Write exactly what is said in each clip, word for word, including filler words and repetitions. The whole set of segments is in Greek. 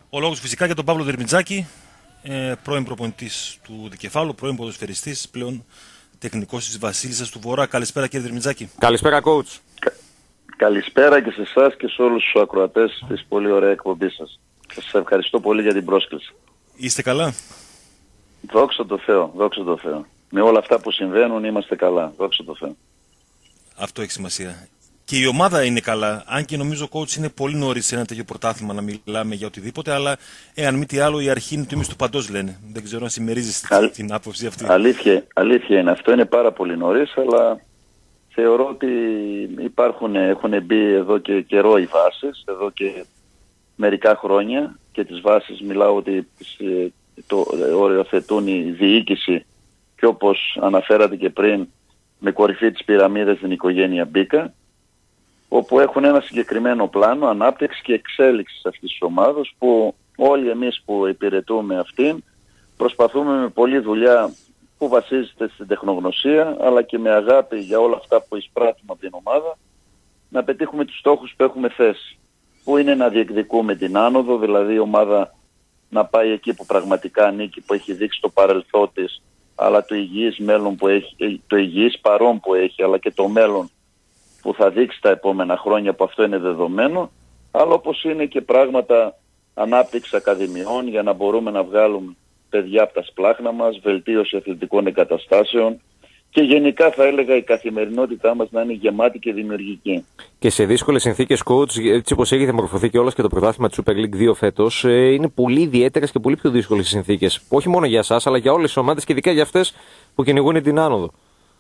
Ο λόγος φυσικά για τον Παύλο Δερμιτζάκη, ε, πρώην προπονητής του Δικεφάλου, πρώην ποδοσφαιριστής, πλέον τεχνικός της Βασίλισσας του Βορρά. Καλησπέρα κύριε Δερμιτζάκη. Καλησπέρα coach. Κα... Καλησπέρα και σε εσάς και σε όλους τους ακροατές της πολύ ωραία εκπομπής σας. Σας ευχαριστώ πολύ για την πρόσκληση. Είστε καλά? Δόξα τω Θεώ, δόξα τω Θεώ. Με όλα αυτά που συμβαίνουν είμαστε καλά, δόξα τω Θεώ. Αυτό έχει σημασία. Και η ομάδα είναι καλά, αν και νομίζω coach είναι πολύ νωρίς σε ένα τέτοιο πρωτάθλημα να μιλάμε για οτιδήποτε, αλλά εάν μη τι άλλο η αρχή είναι το ίμιση του παντός λένε. Δεν ξέρω αν συμμερίζεστε Αλ... την άποψη αυτή. Αλήθεια, αλήθεια είναι, αυτό είναι πάρα πολύ νωρίς, αλλά θεωρώ ότι υπάρχουν, έχουν μπει εδώ και καιρό οι βάσεις, εδώ και μερικά χρόνια, και τις βάσεις μιλάω ότι το οριοθετούν η διοίκηση και όπως αναφέρατε και πριν με κορυφή της πυραμίδας την οικογένεια Μπίκα, όπου έχουν ένα συγκεκριμένο πλάνο ανάπτυξης και εξέλιξης αυτής της ομάδας, που όλοι εμείς που υπηρετούμε αυτήν προσπαθούμε με πολλή δουλειά που βασίζεται στην τεχνογνωσία αλλά και με αγάπη για όλα αυτά που εισπράττουμε από την ομάδα να πετύχουμε τους στόχους που έχουμε θέσει, που είναι να διεκδικούμε την άνοδο, δηλαδή η ομάδα να πάει εκεί που πραγματικά ανήκει, που έχει δείξει το παρελθόν της, αλλά το υγιής μέλλον που έχει, το υγιής παρόν που έχει, αλλά και το μέλλον που θα δείξει τα επόμενα χρόνια, που αυτό είναι δεδομένο, αλλά όπως είναι και πράγματα ανάπτυξη ακαδημιών για να μπορούμε να βγάλουμε παιδιά από τα σπλάχνα μας, βελτίωση αθλητικών εγκαταστάσεων και γενικά θα έλεγα η καθημερινότητά μας να είναι γεμάτη και δημιουργική. Και σε δύσκολες συνθήκες coach, έτσι όπως έχει διαμορφωθεί και όλος και το πρωτάθλημα της Super League δύο φέτος, είναι πολύ ιδιαίτερες και πολύ πιο δύσκολες συνθήκες. Όχι μόνο για εσάς, αλλά για όλες τις ομάδες και ειδικά για αυτές που κυνηγούν την άνοδο.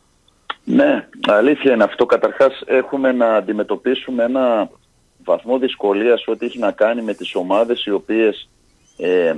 Ναι, αλήθεια είναι αυτό. Καταρχάς έχουμε να αντιμετωπίσουμε ένα βαθμό δυσκολίας ό,τι έχει να κάνει με τις ομάδες οι οποίες ε, ε,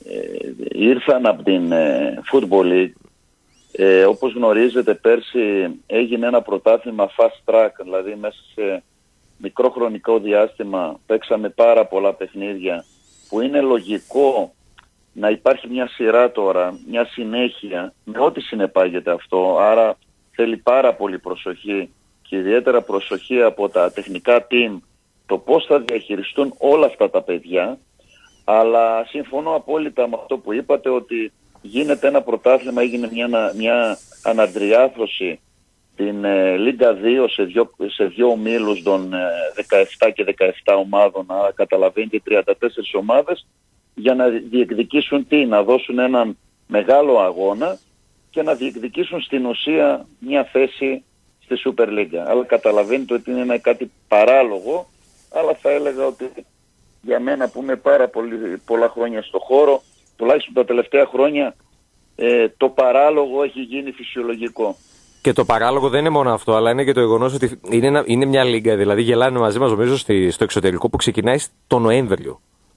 ήρθαν από την ε, Football League. Ε, όπως γνωρίζετε πέρσι έγινε ένα πρωτάθλημα fast track, δηλαδή μέσα σε μικρό χρονικό διάστημα παίξαμε πάρα πολλά παιχνίδια, που είναι λογικό να υπάρχει μια σειρά τώρα, μια συνέχεια με ό,τι συνεπάγεται αυτό, άρα θέλει πάρα πολύ προσοχή και ιδιαίτερα προσοχή από τα τεχνικά team το πώς θα διαχειριστούν όλα αυτά τα παιδιά, αλλά συμφωνώ απόλυτα με αυτό που είπατε ότι γίνεται ένα πρωτάθλημα, έγινε μια, μια αναντριάθρωση την ε, Λίγκα δύο σε δύο, σε δύο ομίλους των ε, δεκαεπτά και δεκαεπτά ομάδων, άρα καταλαβαίνετε τριάντα τέσσερις ομάδες, για να διεκδικήσουν τι, να δώσουν έναν μεγάλο αγώνα και να διεκδικήσουν στην ουσία μια θέση στη Super League. Αλλά καταλαβαίνετε ότι είναι ένα κάτι παράλογο, αλλά θα έλεγα ότι για μένα που είμαι πάρα πολύ, πολλά χρόνια στο χώρο, τουλάχιστον τα τελευταία χρόνια, ε, το παράλογο έχει γίνει φυσιολογικό. Και το παράλογο δεν είναι μόνο αυτό, αλλά είναι και το γεγονός ότι είναι, ένα, είναι μια λίγκα, δηλαδή γελάνε μαζί μας νομίζω στη, στο εξωτερικό, που ξεκινάει το Νοέμβριο.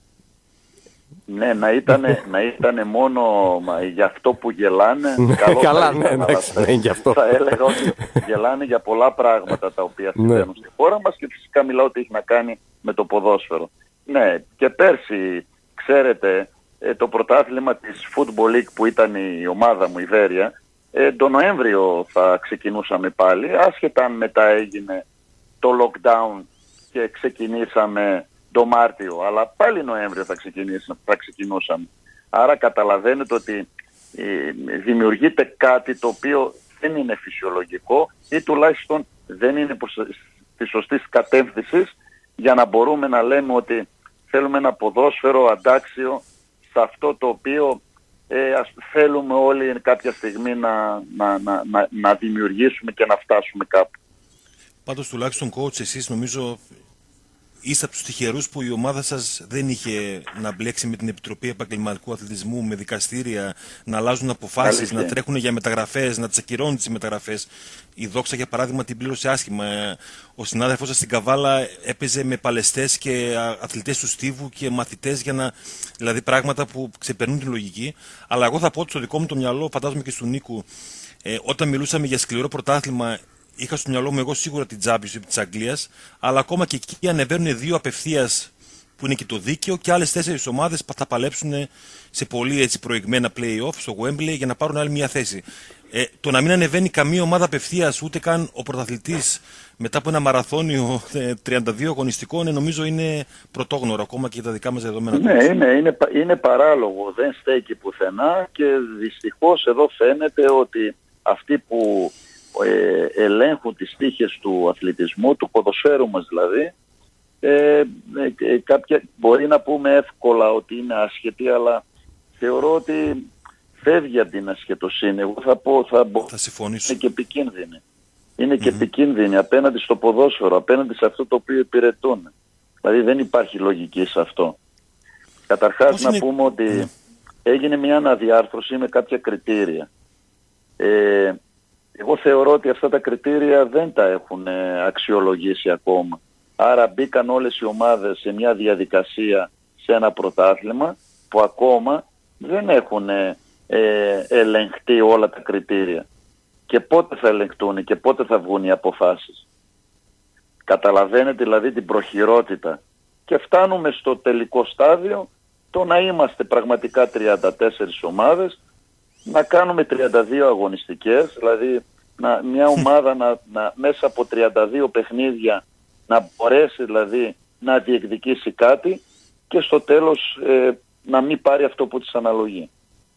Ναι, να ήτανε, να ήτανε μόνο μα, για αυτό που γελάνε. Καλό Καλά, ήταν, ναι, εντάξει, ναι, για αυτό. Θα έλεγα ότι γελάνε για πολλά πράγματα τα οποία συμβαίνουν ναι. στη χώρα μας και φυσικά μιλάω ότι έχει να κάνει με το ποδόσφαιρο. Ναι, και πέρσι, ξέρετε, το πρωτάθλημα της Football League που ήταν η ομάδα μου, η Βέρεια, τον Νοέμβριο θα ξεκινούσαμε πάλι, άσχετα αν μετά έγινε το lockdown και ξεκινήσαμε το Μάρτιο, αλλά πάλι Νοέμβριο θα, θα ξεκινούσαμε. Άρα καταλαβαίνετε ότι ε, δημιουργείται κάτι το οποίο δεν είναι φυσιολογικό ή τουλάχιστον δεν είναι προς τη σωστή κατεύθυνση για να μπορούμε να λέμε ότι θέλουμε ένα ποδόσφαιρο αντάξιο σε αυτό το οποίο ε, ας θέλουμε όλοι κάποια στιγμή να, να, να, να, να δημιουργήσουμε και να φτάσουμε κάπου. Πάντως τουλάχιστον coach εσείς νομίζω είστε από τους τυχερούς που η ομάδα σας δεν είχε να μπλέξει με την Επιτροπή Επαγγελματικού Αθλητισμού, με δικαστήρια, να αλλάζουν αποφάσεις, Αλήθεια. να τρέχουν για μεταγραφές, να τις ακυρώνουν τις μεταγραφές. Η Δόξα για παράδειγμα την πλήρωσε άσχημα. Ο συνάδελφός σας στην Καβάλα έπαιζε με παλαιστές και αθλητές του Στίβου και μαθητές, για να, δηλαδή πράγματα που ξεπερνούν την λογική. Αλλά εγώ θα πω ότι στο δικό μου το μυαλό, φαντάζομαι και του Νίκου, ε, όταν μιλούσαμε για σκληρό πρωτάθλημα, είχα στο μυαλό μου εγώ σίγουρα την Championship της Αγγλίας, αλλά ακόμα και εκεί ανεβαίνουν δύο απευθείας που είναι και το δίκαιο, και άλλες τέσσερις ομάδες θα παλέψουν σε πολύ έτσι προηγμένα play-off στο Wembley για να πάρουν άλλη μια θέση. Ε, το να μην ανεβαίνει καμία ομάδα απευθείας, ούτε καν ο πρωταθλητής, μετά από ένα μαραθώνιο ε, τριάντα δύο αγωνιστικών, ε, νομίζω είναι πρωτόγνωρο ακόμα και για τα δικά μας δεδομένα. Ναι, είναι, είναι, είναι παράλογο, δεν στέκει πουθενά, και δυστυχώς εδώ φαίνεται ότι αυτοί που ε, ελέγχουν τις τύχες του αθλητισμού, του ποδοσφαίρου μας δηλαδή, ε, ε, ε, κάποια, μπορεί να πούμε εύκολα ότι είναι άσχετοι, αλλά θεωρώ ότι φεύγει από την ασχετοσύνη. Εγώ θα πω, θα, μπο... θα συμφωνήσω. Είναι και επικίνδυνη. Είναι και mm-hmm. επικίνδυνη απέναντι στο ποδόσφαιρο, απέναντι σε αυτό το οποίο υπηρετούν. Δηλαδή δεν υπάρχει λογική σε αυτό. Καταρχάς Πώς να είναι... πούμε ότι mm. έγινε μια αναδιάρθρωση με κάποια κριτήρια. Ε, εγώ θεωρώ ότι αυτά τα κριτήρια δεν τα έχουν αξιολογήσει ακόμα. Άρα μπήκαν όλες οι ομάδες σε μια διαδικασία, σε ένα πρωτάθλημα που ακόμα δεν έχουν ε, ελεγχτεί όλα τα κριτήρια. Και πότε θα ελεγχτούν και πότε θα βγουν οι αποφάσεις. Καταλαβαίνετε δηλαδή την προχειρότητα. Και φτάνουμε στο τελικό στάδιο το να είμαστε πραγματικά τριάντα τέσσερις ομάδες, να κάνουμε τριάντα δύο αγωνιστικές, δηλαδή να, μια ομάδα να, να, μέσα από τριάντα δύο παιχνίδια να μπορέσει δηλαδή να διεκδικήσει κάτι και στο τέλος ε, να μην πάρει αυτό που της αναλογεί.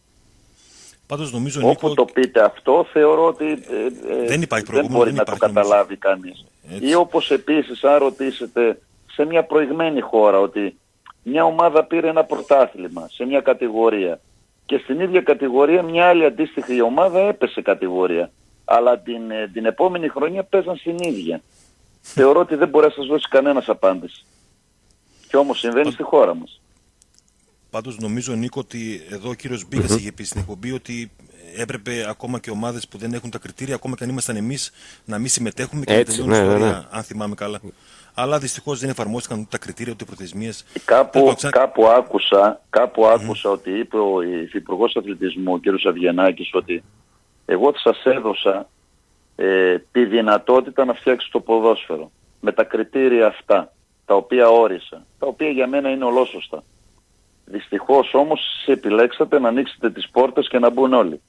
Πάντως νομίζω, Όπου Νίκο... το πείτε αυτό θεωρώ ότι ε, ε, δεν, δεν μπορεί δεν να το καταλάβει κανείς. Έτσι. Ή όπως επίσης αν ρωτήσετε σε μια προηγμένη χώρα ότι μια ομάδα πήρε ένα πρωτάθλημα σε μια κατηγορία και στην ίδια κατηγορία μια άλλη αντίστοιχη ομάδα έπεσε κατηγορία, αλλά την, την επόμενη χρονιά παίζαν στην ίδια. Θεωρώ ότι δεν μπορεί να σας δώσει κανένας απάντηση. Και όμως συμβαίνει στη χώρα μας. Πάντως νομίζω, Νίκο, ότι εδώ ο κύριος Μπίκας mm-hmm. είχε πει στην εκπομπή ότι έπρεπε ακόμα και ομάδες που δεν έχουν τα κριτήρια, ακόμα και αν ήμασταν εμείς, να μην συμμετέχουμε και Έτσι, να τελειώνει η ναι, ιστορία, ναι, ναι. αν θυμάμαι καλά. Αλλά δυστυχώς δεν εφαρμόστηκαν ούτε τα κριτήρια ούτε οι προθεσμίες. Κάπου, ξα... κάπου άκουσα, κάπου άκουσα mm-hmm. ότι είπε ο Υφυπουργός Αθλητισμού, ο κ. Αβγενάκης, ότι εγώ σας έδωσα ε, τη δυνατότητα να φτιάξει το ποδόσφαιρο με τα κριτήρια αυτά, τα οποία όρισα, τα οποία για μένα είναι ολόσωστα. Δυστυχώς όμως επιλέξατε να ανοίξετε τις πόρτες και να μπουν όλοι.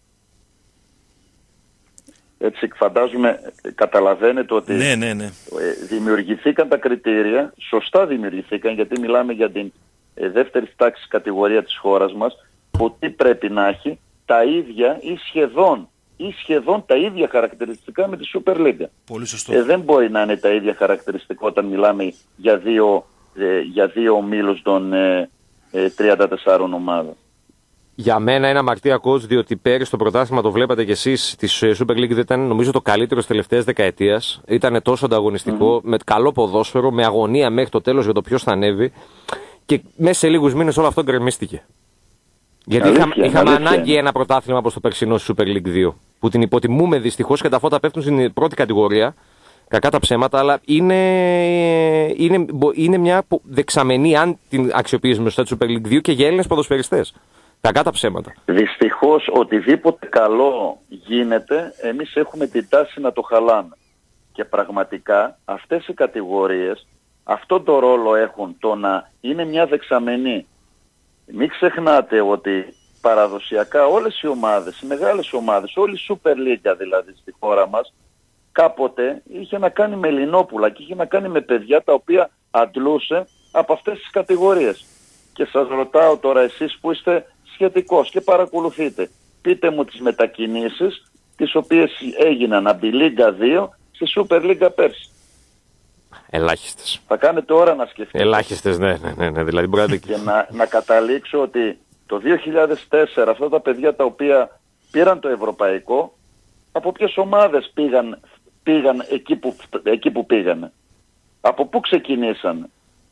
Έτσι φαντάζομαι, καταλαβαίνετε ότι ναι, ναι, ναι. δημιουργηθήκαν τα κριτήρια, σωστά δημιουργηθήκαν, γιατί μιλάμε για την δεύτερη τάξη κατηγορία της χώρας μας, που τι πρέπει να έχει τα ίδια ή σχεδόν, ή σχεδόν τα ίδια χαρακτηριστικά με τη Super League. Πολύ σωστό. Ε, δεν μπορεί να είναι τα ίδια χαρακτηριστικά όταν μιλάμε για δύο, ε, για δύο ομίλους των ε, ε, τριάντα τεσσάρων ομάδων. Για μένα είναι αμαρτία coach, διότι πέρυσι το πρωτάθλημα, το βλέπατε κι εσείς, της Super League δεν ήταν νομίζω το καλύτερο της τελευταίας δεκαετίας. Ήταν τόσο ανταγωνιστικό, mm-hmm. με καλό ποδόσφαιρο, με αγωνία μέχρι το τέλος για το ποιος θα ανέβει. Και μέσα σε λίγους μήνες όλο αυτό γκρεμίστηκε. Γιατί αλήθεια, είχα, είχαμε αλήθεια. ανάγκη ένα πρωτάθλημα όπως το περσινό Super League δύο. Που την υποτιμούμε δυστυχώς και τα φώτα πέφτουν στην πρώτη κατηγορία. Κακά τα ψέματα, αλλά είναι, είναι, είναι μια δεξαμενή, αν την αξιοποιήσουμε στο Super League δύο, και για Έλληνες ποδοσφαιριστές. Κακά τα ψέματα. Δυστυχώς οτιδήποτε καλό γίνεται, εμείς έχουμε την τάση να το χαλάμε. Και πραγματικά αυτές οι κατηγορίες αυτόν τον ρόλο έχουν, το να είναι μια δεξαμενή. Μην ξεχνάτε ότι παραδοσιακά όλες οι ομάδες, οι μεγάλες ομάδες, όλη η Super League δηλαδή στη χώρα μας, κάποτε είχε να κάνει με Ελληνόπουλα και είχε να κάνει με παιδιά τα οποία αντλούσε από αυτές τις κατηγορίες. Και σας ρωτάω τώρα εσείς που είστε σχετικός και παρακολουθείτε, πείτε μου τις μετακινήσεις τις οποίες έγιναν από τη Λίγκα δύο στη Super League πέρσι. Ελάχιστες. Θα κάνετε ώρα να σκεφτείτε. Ελάχιστες, ναι, ναι, ναι, ναι. Δηλαδή μπορείτε... Και να, να καταλήξω ότι το δύο χιλιάδες τέσσερα αυτά τα παιδιά τα οποία πήραν το ευρωπαϊκό, από ποιες ομάδες πήγαν, πήγαν εκεί, που, εκεί που πήγανε. Από πού ξεκινήσανε.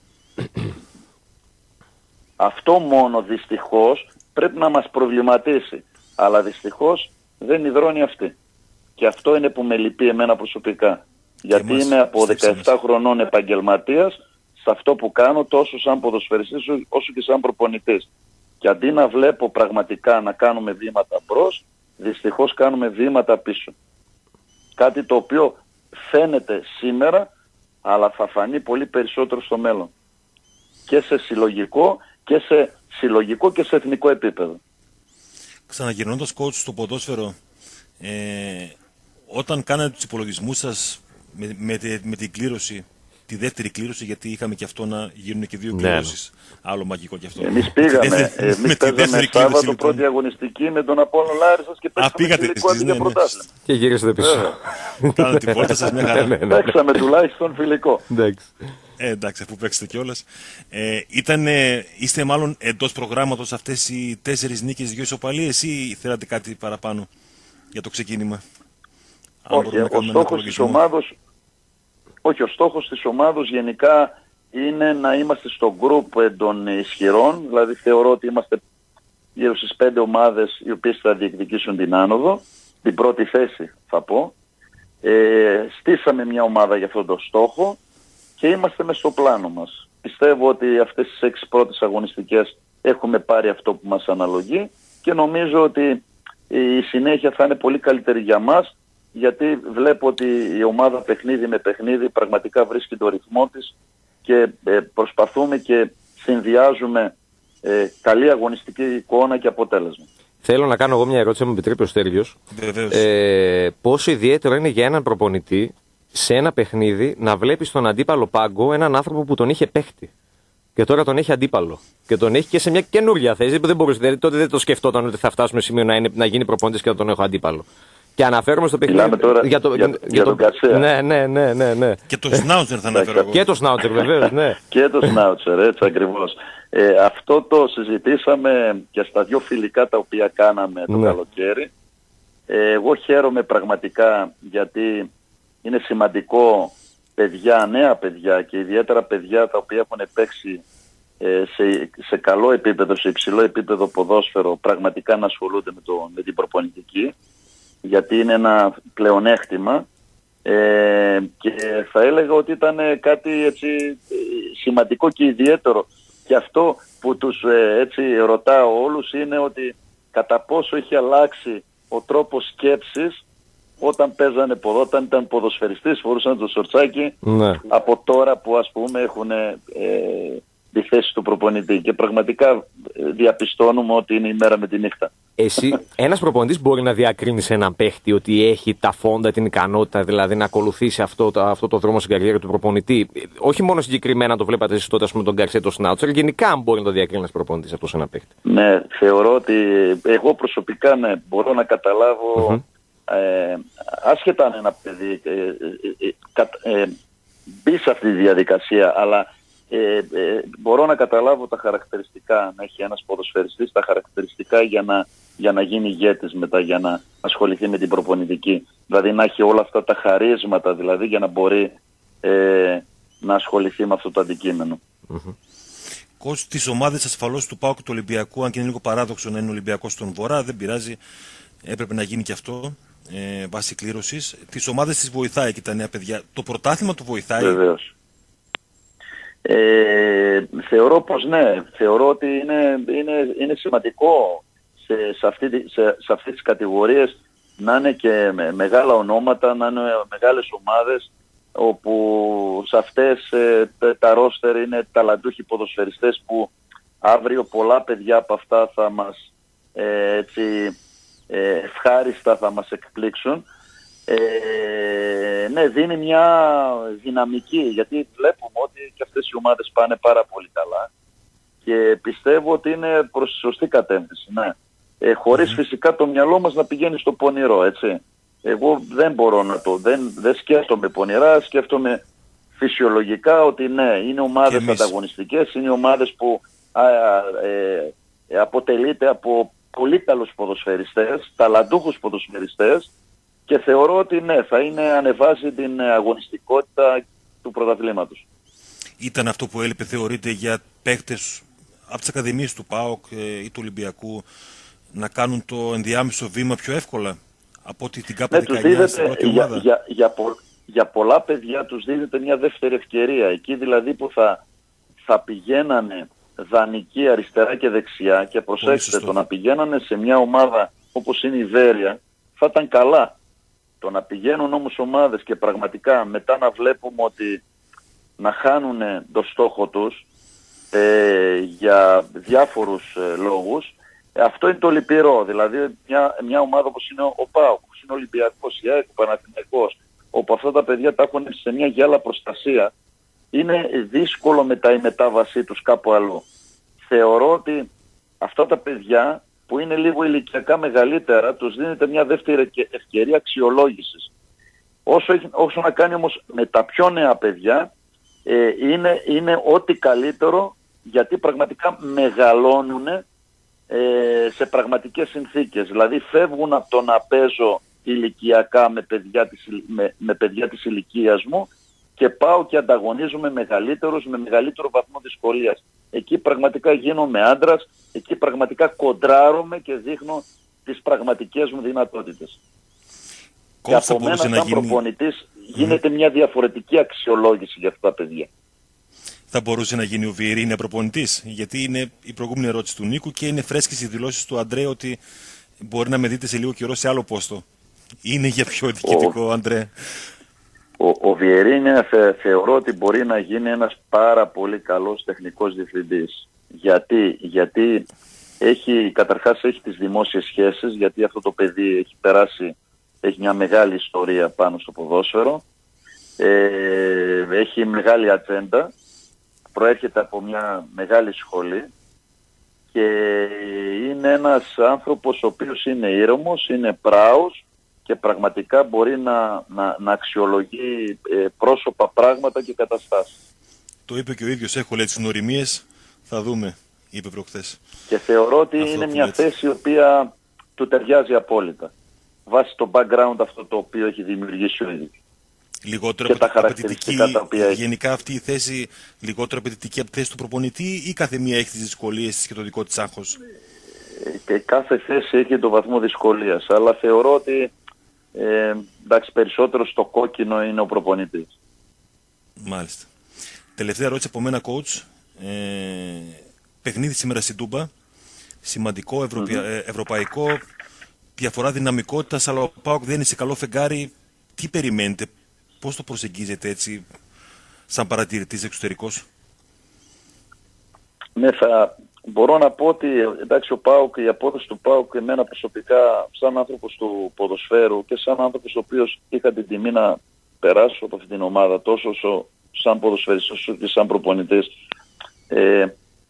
Αυτό μόνο δυστυχώς πρέπει να μας προβληματίσει. Αλλά δυστυχώς δεν υδρώνει αυτή. Και αυτό είναι που με λυπεί εμένα προσωπικά. Γιατί είμαι από δεκαεπτά χρονών επαγγελματίας σε αυτό που κάνω, τόσο σαν ποδοσφαιριστής όσο και σαν προπονητής. Και αντί να βλέπω πραγματικά να κάνουμε βήματα μπρος, δυστυχώς κάνουμε βήματα πίσω. Κάτι το οποίο φαίνεται σήμερα, αλλά θα φανεί πολύ περισσότερο στο μέλλον. και σε συλλογικό και σε συλλογικό και σε εθνικό επίπεδο. Ξαναγυρνώντας coach στο ποδόσφαιρο, ε, όταν κάνατε τους υπολογισμούς σας με, με, με την κλήρωση, τη δεύτερη κλήρωση, γιατί είχαμε και αυτό να γίνουν και δύο κλήρωσεις. Ναι. Άλλο μαγικό και αυτό. Εμείς πήγαμε, εμείς παίζαμε Σάββατο λοιπόν. Πρώτη αγωνιστική με τον Απόλλων Λάρισσας και παίξαμε φιλικό αντί για πρωτάθλημα. Και γύρισατε πίσω. Κάνατε την πόρτα σας μια χαρά. Παίξαμε τουλάχιστον φιλικό. Ε, εντάξει, αφού παίξετε κιόλας. Ε, ήτανε, είστε μάλλον εντός προγράμματος αυτές οι τέσσερις νίκες, δύο ισοπαλίες, ή θέλατε κάτι παραπάνω για το ξεκίνημα? Όχι, ο στόχος της ομάδος, όχι, ο στόχος της ομάδος γενικά είναι να είμαστε στο γκρουπ των ισχυρών, δηλαδή θεωρώ ότι είμαστε γύρω στις πέντε ομάδες οι οποίες θα διεκδικήσουν την άνοδο, την πρώτη θέση θα πω. Ε, στήσαμε μια ομάδα για αυτόν τον στόχο και είμαστε μες στο πλάνο μας. Πιστεύω ότι αυτές τις έξι πρώτες αγωνιστικές έχουμε πάρει αυτό που μας αναλογεί και νομίζω ότι η συνέχεια θα είναι πολύ καλύτερη για μας, γιατί βλέπω ότι η ομάδα παιχνίδι με παιχνίδι πραγματικά βρίσκει το ρυθμό της και προσπαθούμε και συνδυάζουμε ε, καλή αγωνιστική εικόνα και αποτέλεσμα. Θέλω να κάνω εγώ μια ερώτηση, αν μου επιτρέπει ο Στέργιος. Ε, πόσο ιδιαίτερο είναι για έναν προπονητή σε ένα παιχνίδι να βλέπει στον αντίπαλο πάγκο έναν άνθρωπο που τον είχε παίχτη και τώρα τον έχει αντίπαλο και τον έχει και σε μια καινούργια θέση που δεν μπορούσε, δηλαδή, τότε δεν το σκεφτόταν ότι θα φτάσουμε σημείο να, είναι, να γίνει προπονητής και να τον έχω αντίπαλο. Και αναφέρομαι στο παιχνίδι. Τώρα για, το, για, για, για τον Γκαρσία. Ναι, ναι, ναι, ναι, ναι. Και το Σνάουτσερ θα αναφέρω εγώ. Και το Σνάουτσερ, βεβαίως, ναι. Και το Σνάουτσερ, έτσι ακριβώς. Ε, αυτό το συζητήσαμε και στα δυο φιλικά τα οποία κάναμε το ναι. καλοκαίρι. Ε, εγώ χαίρομαι πραγματικά γιατί είναι σημαντικό παιδιά, νέα παιδιά και ιδιαίτερα παιδιά τα οποία έχουν παίξει ε, σε, σε καλό επίπεδο, σε υψηλό επίπεδο ποδόσφαιρο, πραγματικά να ασχολούνται με, το, με την προπονητική, γιατί είναι ένα πλεονέκτημα ε, και θα έλεγα ότι ήταν κάτι έτσι σημαντικό και ιδιαίτερο. Και αυτό που τους ε, έτσι ρωτάω όλους είναι ότι κατά πόσο έχει αλλάξει ο τρόπος σκέψης όταν παίζανε ποδό, όταν ήταν ποδοσφαιριστής, φορούσαν το σορτσάκι, ναι. από τώρα που ας πούμε έχουν ε, τη θέση του προπονητή. Και πραγματικά διαπιστώνουμε ότι είναι η μέρα με τη νύχτα. Εσύ, ένας προπονητής μπορεί να διακρίνει σε έναν παίχτη ότι έχει τα φόντα, την ικανότητα δηλαδή να ακολουθήσει αυτό, αυτό το δρόμο στην καριέρα του προπονητή? Όχι μόνο συγκεκριμένα το βλέπατε εσείς τότε, ας πούμε, τον Γκαρσία, τον Σνάουτσερ, γενικά αν μπορεί να το διακρίνει ένας προπονητής αυτό σε έναν παίχτη? Ναι, θεωρώ ότι εγώ προσωπικά ναι, μπορώ να καταλάβω. Mm-hmm. Ε, άσχετα αν ένα παιδί ε, ε, ε, ε, μπει σε αυτή τη διαδικασία, αλλά ε, ε, μπορώ να καταλάβω τα χαρακτηριστικά, να έχει ένας ποδοσφαιριστής τα χαρακτηριστικά για να, για να γίνει ηγέτης μετά, για να ασχοληθεί με την προπονητική, δηλαδή να έχει όλα αυτά τα χαρίσματα δηλαδή για να μπορεί ε, να ασχοληθεί με αυτό το αντικείμενο. Mm-hmm. Κόστος τις ομάδες ασφαλώς του ΠΑΟΚ και του Ολυμπιακού, αν και είναι λίγο παράδοξο να είναι Ολυμπιακός στον Βορρά, δεν πειράζει, έπρεπε να γίνει και αυτό. Ε, βάση κλήρωσης, τις ομάδες τις βοηθάει και τα νέα παιδιά. Το πρωτάθλημα του βοηθάει? Βεβαίως. Ε, θεωρώ πως ναι. Θεωρώ ότι είναι, είναι, είναι σημαντικό σε, σε, αυτή, σε, σε αυτές τις κατηγορίες να είναι και με, μεγάλα ονόματα, να είναι μεγάλες ομάδες, όπου σε αυτές ε, τα ρόστερ είναι ταλαντούχοι ποδοσφαιριστές που αύριο πολλά παιδιά από αυτά θα μας ε, έτσι ευχάριστα θα μας εκπλήξουν. Ε, ναι, δίνει μια δυναμική, γιατί βλέπουμε ότι και αυτές οι ομάδες πάνε πάρα πολύ καλά και πιστεύω ότι είναι προς τη σωστή κατεύθυνση, ναι. Ε, χωρίς mm-hmm. φυσικά το μυαλό μας να πηγαίνει στο πονηρό, έτσι. Εγώ δεν μπορώ να το, δεν, δεν σκέφτομαι πονηρά, σκέφτομαι φυσιολογικά ότι ναι, είναι ομάδες ανταγωνιστικές, είναι ομάδες που α, ε, ε, αποτελείται από πολύ καλούς ποδοσφαιριστές, ταλαντούχους ποδοσφαιριστές και θεωρώ ότι ναι, θα είναι, ανεβάζει την αγωνιστικότητα του πρωταθλήματος. Ήταν αυτό που έλειπε, θεωρείτε, για παίκτες από τις ακαδημίες του ΠΑΟΚ ή του Ολυμπιακού να κάνουν το ενδιάμεσο βήμα πιο εύκολα από ότι την ΚΑΠΑ δεκαεννιά στην πρώτη ομάδα? Για, για, για, πο, για πολλά παιδιά τους δίνεται μια δεύτερη ευκαιρία. Εκεί δηλαδή που θα, θα πηγαίνανε δανεική αριστερά και δεξιά και προσέξτε, το να πηγαίνανε σε μια ομάδα όπως είναι η Βέρεια θα ήταν καλά. Το να πηγαίνουν όμως ομάδες και πραγματικά μετά να βλέπουμε ότι να χάνουν το στόχο τους, ε, για διάφορους ε, λόγους. Ε, αυτό είναι το λυπηρό. Δηλαδή μια, μια ομάδα όπως είναι ο ΠΑΟΚ, όπως είναι ο Ολυμπιακός, η ΑΕΚ, ο Παναθηναϊκός, όπου αυτά τα παιδιά τα έχουν σε μια γυάλα προστασία, είναι δύσκολο μετά η μετάβασή τους κάπου αλλού. Θεωρώ ότι αυτά τα παιδιά που είναι λίγο ηλικιακά μεγαλύτερα, τους δίνεται μια δεύτερη ευκαιρία αξιολόγησης. Όσο, έχει, όσο να κάνει όμως με τα πιο νέα παιδιά, ε, είναι, είναι ό,τι καλύτερο, γιατί πραγματικά μεγαλώνουν ε, σε πραγματικές συνθήκες. Δηλαδή φεύγουν από το να παίζω ηλικιακά με παιδιά της, με, με παιδιά της ηλικίας μου και πάω και ανταγωνίζομαι μεγαλύτερους με μεγαλύτερο βαθμό δυσκολίας. Εκεί πραγματικά γίνομαι άντρας, εκεί πραγματικά κοντράρομαι και δείχνω τις πραγματικές μου δυνατότητες. Και από μένα σαν γίνει... προπονητής γίνεται mm. μια διαφορετική αξιολόγηση για αυτά τα παιδιά. Θα μπορούσε να γίνει ο Βιερίνια προπονητής? Γιατί είναι η προηγούμενη ερώτηση του Νίκου και είναι φρέσκες οι δηλώσεις του Αντρέ ότι μπορεί να με δείτε σε λίγο καιρό σε άλλο πόστο. Είναι για πιο διοικητικό, ο... Αντρέ? Ο, ο Βιερίνια θε, θεωρώ ότι μπορεί να γίνει ένας πάρα πολύ καλός τεχνικός διευθυντής. Γιατί, γιατί έχει, καταρχάς έχει τις δημόσιες σχέσεις, γιατί αυτό το παιδί έχει περάσει, έχει μια μεγάλη ιστορία πάνω στο ποδόσφαιρο, ε, έχει μεγάλη ατζέντα, προέρχεται από μια μεγάλη σχολή και είναι ένας άνθρωπος ο οποίος είναι ήρεμος, είναι πράος και πραγματικά μπορεί να, να, να αξιολογεί ε, πρόσωπα, πράγματα και καταστάσεις. Το είπε και ο ίδιος, έχω λέει τις γνωριμίες, θα δούμε, είπε προχθές. Και θεωρώ ότι αυτό είναι μια λέτε. θέση η οποία του ταιριάζει απόλυτα, βάσει το background αυτό το οποίο έχει δημιουργήσει ο ίδιος. Λιγότερο και τα χαρακτηριστικά τα οποία έχει. Γενικά αυτή η θέση λιγότερο απαιτητική από τη θέση του προπονητή ή κάθε μία έχει τις δυσκολίες της και το δικό της άγχος? Και κάθε θέση έχει το βαθμό δυσκολίας, αλλά θεωρώ ότι ε, εντάξει, περισσότερο στο κόκκινο είναι ο προπονητής. Μάλιστα. Τελευταία ερώτηση από μένα, coach. Ε, παιχνίδι σήμερα στην Τούμπα. Σημαντικό, ευρωπα... mm-hmm. ευρωπαϊκό, διαφορά δυναμικότητας, αλλά ο ΠΑΟΚ δεν είναι σε καλό φεγγάρι. Τι περιμένετε, πώς το προσεγγίζετε έτσι, σαν παρατηρητής εξωτερικός? Ναι, θα μπορώ να πω ότι εντάξει, ο ΠΑΟΚ, η απόδοση του ΠΑΟΚ εμένα προσωπικά, σαν άνθρωπος του ποδοσφαίρου και σαν άνθρωπος ο οποίος είχα την τιμή να περάσω από αυτή την ομάδα, τόσο όσο σαν ποδοσφαιριστής όσο και σαν προπονητής, ε,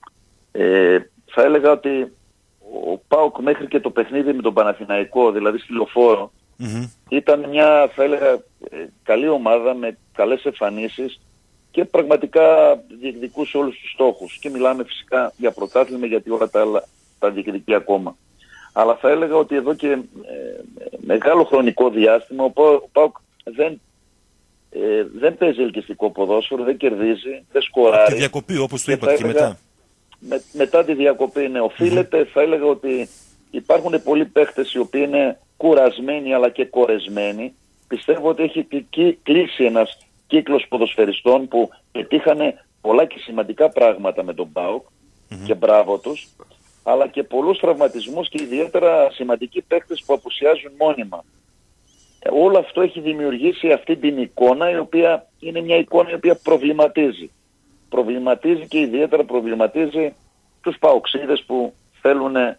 ε, θα έλεγα ότι ο ΠΑΟΚ μέχρι και το παιχνίδι με τον Παναθηναϊκό, δηλαδή στη Λεωφόρο, mm-hmm. ήταν μια, θα έλεγα, καλή ομάδα με καλές εμφανίσεις και πραγματικά διεκδικούσε όλους τους στόχους. Και μιλάμε φυσικά για πρωτάθλημα, γιατί όλα τα άλλα τα διεκδικεί ακόμα. Αλλά θα έλεγα ότι εδώ και ε, μεγάλο χρονικό διάστημα ο ΠΑΟΚ δεν, ε, δεν παίζει ελκυστικό ποδόσφαιρο, δεν κερδίζει, δεν σκοράρει. Από τη διακοπή, όπως το είπατε, και μετά. Με, μετά τη διακοπή, ναι, οφείλεται, mm-hmm. θα έλεγα ότι υπάρχουν πολλοί παίχτες οι οποίοι είναι κουρασμένοι αλλά και κορεσμένοι. Πιστεύω ότι έχει κλείσει ένας κύκλος ποδοσφαιριστών που πετύχανε πολλά και σημαντικά πράγματα με τον ΠΑΟΚ mm-hmm. και μπράβο τους, αλλά και πολλούς τραυματισμούς και ιδιαίτερα σημαντικοί παίκτες που απουσιάζουν μόνιμα. Ε, όλο αυτό έχει δημιουργήσει αυτή την εικόνα, η οποία είναι μια εικόνα η οποία προβληματίζει. Προβληματίζει και ιδιαίτερα προβληματίζει τους παοξίδες που θέλουν ε,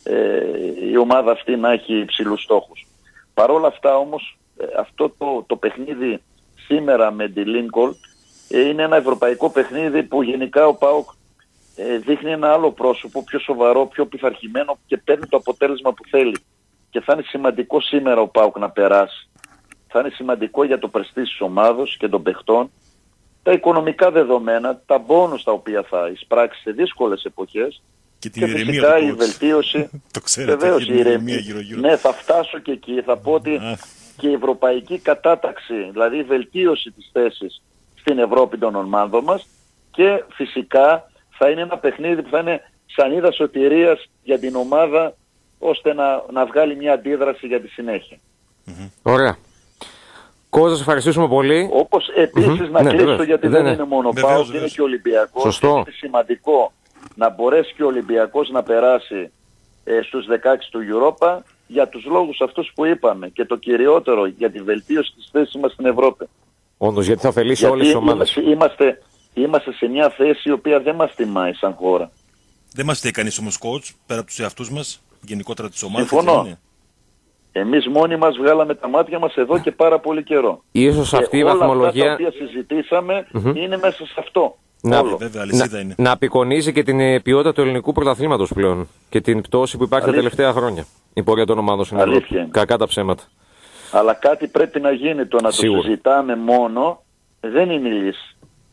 η ομάδα αυτή να έχει υψηλούς στόχους. Παρ' όλα αυτά όμως, ε, αυτό το, το παιχνίδι σήμερα με τη Lincoln ε, είναι ένα ευρωπαϊκό παιχνίδι που γενικά ο ΠΑΟΚ ε, δείχνει ένα άλλο πρόσωπο, πιο σοβαρό, πιο πειθαρχημένο και παίρνει το αποτέλεσμα που θέλει. Και θα είναι σημαντικό σήμερα ο ΠΑΟΚ να περάσει. Θα είναι σημαντικό για το πρεστίζ της ομάδος και των παιχτών, τα οικονομικά δεδομένα, τα μπόνους τα οποία θα εισπράξει σε δύσκολες εποχές και, και φυσικά η βελτίωση. Το ξέρετε, βεβαίως, η ηρεμία γύρω-γύρω. Ναι, θα φτάσω και εκεί. Θα πω ότι και η ευρωπαϊκή κατάταξη, δηλαδή η βελτίωση της θέσης στην Ευρώπη των ομάδων μας, και φυσικά θα είναι ένα παιχνίδι που θα είναι σανίδα σωτηρίας για την ομάδα, ώστε να, να βγάλει μια αντίδραση για τη συνέχεια. Mm-hmm. Ωραία. Κόζα, σας ευχαριστήσουμε πολύ. Όπως επίσης mm-hmm. να ναι, κλείσω βέβαια. γιατί δεν, δεν είναι μόνο ΠΑΟΚ, είναι και Ολυμπιακός. Σωστό. Είναι σημαντικό να μπορέσει και ο Ολυμπιακός να περάσει ε, στους δεκαέξι του Europa, για τους λόγους αυτούς που είπαμε, και το κυριότερο για τη βελτίωση της θέσης μας στην Ευρώπη. Όντως, γιατί θα ωφελήσει όλες τις ομάδες. Είμαστε, είμαστε σε μια θέση η οποία δεν μας τιμάει σαν χώρα. Δεν μας φταίει κανείς όμως coach, πέρα από τους εαυτούς μας, γενικότερα τις ομάδες. Συμφωνώ. Εμείς μόνοι μας βγάλαμε τα μάτια μας εδώ και πάρα πολύ καιρό. Ίσως αυτή η βαθμολογία... Όλα αυτά τα οποία συζητήσαμε mm-hmm. είναι μέσα σε αυτό. Να, όλο. Βέβαια, να, είναι. να απεικονίζει και την ποιότητα του ελληνικού πρωταθλήματος πλέον και την πτώση που υπάρχει Αλήθεια. τα τελευταία χρόνια. Η πορεία των ομάδων στην Ευρώπη. Κακά τα ψέματα. Αλλά κάτι πρέπει να γίνει. Το να Σίγουρα. το συζητάμε μόνο δεν είναι η λύση.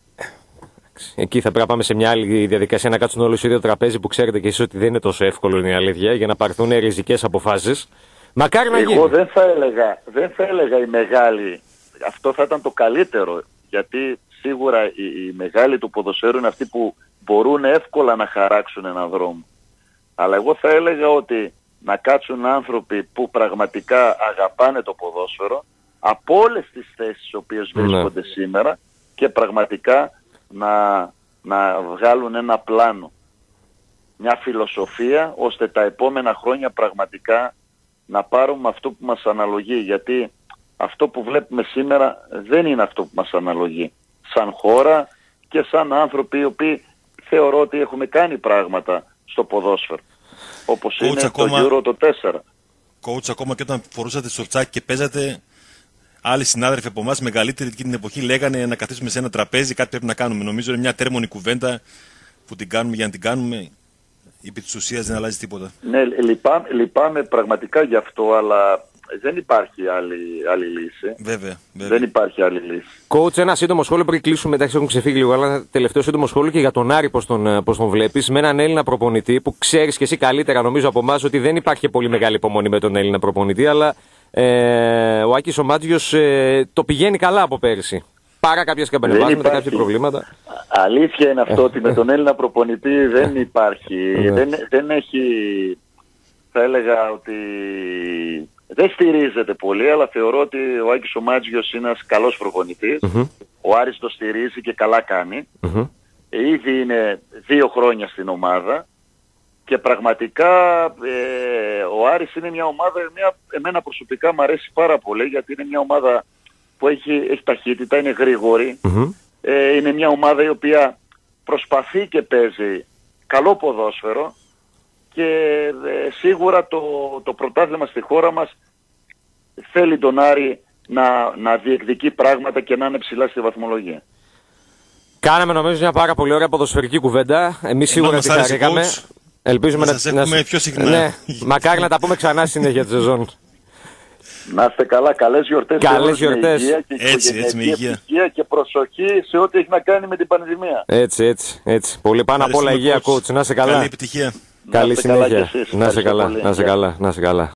Εκεί θα πρέπει να πάμε σε μια άλλη διαδικασία, να κάτσουν όλοι στο ίδιο τραπέζι που ξέρετε και εσείς ότι δεν είναι τόσο εύκολο, είναι η αλήθεια, για να πάρθουν ριζικές αποφάσεις. Μακάρι να γίνει. Εγώ δεν θα έλεγα, δεν θα έλεγα η μεγάλη, αυτό θα ήταν το καλύτερο, γιατί σίγουρα οι, οι μεγάλοι του ποδοσφαίρου είναι αυτοί που μπορούν εύκολα να χαράξουν έναν δρόμο. Αλλά εγώ θα έλεγα ότι να κάτσουν άνθρωποι που πραγματικά αγαπάνε το ποδόσφαιρο από όλες τις θέσεις στις οποίες βρίσκονται ναι. σήμερα και πραγματικά να, να βγάλουν ένα πλάνο, μια φιλοσοφία, ώστε τα επόμενα χρόνια πραγματικά να πάρουμε αυτό που μας αναλογεί, γιατί αυτό που βλέπουμε σήμερα δεν είναι αυτό που μας αναλογεί σαν χώρα και σαν άνθρωποι οι οποίοι θεωρώ ότι έχουμε κάνει πράγματα στο ποδόσφαιρο, όπως coach είναι ακόμα, το Euro το τέσσερα. Coach, ακόμα και όταν φορούσατε σορτσάκι και παίζατε, άλλοι συνάδελφοι από εμάς μεγαλύτεροι εκείνη την εποχή λέγανε να καθίσουμε σε ένα τραπέζι, κάτι πρέπει να κάνουμε. Νομίζω είναι μια τέρμονη κουβέντα που την κάνουμε για να την κάνουμε. Επί της ουσίας δεν αλλάζει τίποτα. Ναι, λυπάμαι, λυπάμαι πραγματικά γι' αυτό, αλλά δεν υπάρχει άλλη, άλλη λύση. Βέβαια, βέβαια. Δεν υπάρχει άλλη λύση. Coach, ένα σύντομο σχόλιο πριν κλείσουμε, εντάξει έχουν ξεφύγει λίγο, αλλά ένα τελευταίο σύντομο σχόλιο και για τον Άρη πώς τον, πώς τον βλέπεις, με έναν Έλληνα προπονητή που ξέρεις και εσύ καλύτερα νομίζω από εμάς ότι δεν υπάρχει πολύ μεγάλη υπομονή με τον Έλληνα προπονητή, αλλά ε, ο Άκης ο Μάτζιος ε, το πηγαίνει καλά από πέρυσι. Παρά κάποια σκαμπανεβάσματα, κάποια προβλήματα. Αλήθεια είναι αυτό ότι με τον Έλληνα προπονητή δεν υπάρχει, δεν, δεν έχει, θα έλεγα ότι δεν στηρίζεται πολύ, αλλά θεωρώ ότι ο Άκης ο Μάτζιος είναι ένας καλός προπονητής. Mm-hmm. Ο Άρης το στηρίζει και καλά κάνει. Mm-hmm. Ήδη είναι δύο χρόνια στην ομάδα και πραγματικά ε, ο Άρης είναι μια ομάδα, μια, εμένα προσωπικά μου αρέσει πάρα πολύ, γιατί είναι μια ομάδα που έχει, έχει ταχύτητα, είναι γρήγορη, mm-hmm. ε, είναι μια ομάδα η οποία προσπαθεί και παίζει καλό ποδόσφαιρο και ε, σίγουρα το, το πρωτάθλημα στη χώρα μας θέλει τον Άρη να, να διεκδικεί πράγματα και να είναι ψηλά στη βαθμολογία. Κάναμε νομίζω μια πάρα πολύ ωραία ποδοσφαιρική κουβέντα. Εμείς σίγουρα τη χαρήκαμε. Ελπίζουμε να, να σας έχουμε πιο συχνά. Ναι, μακάρι να τα πούμε ξανά συνέχεια της σεζόν. Να είστε καλά, καλές γιορτές. Καλές γιορτές. Με υγεία και έτσι, έτσι, με υγεία. υγεία και προσοχή σε ό,τι έχει να κάνει με την πανδημία. Έτσι, έτσι, έτσι. Πολύ πάνω απ' όλα υγεία, coach. Να είσαι καλά. Καλή επιτυχία. Καλή συνέχεια. Να είσαι καλά, να είσαι καλά, να είσαι καλά.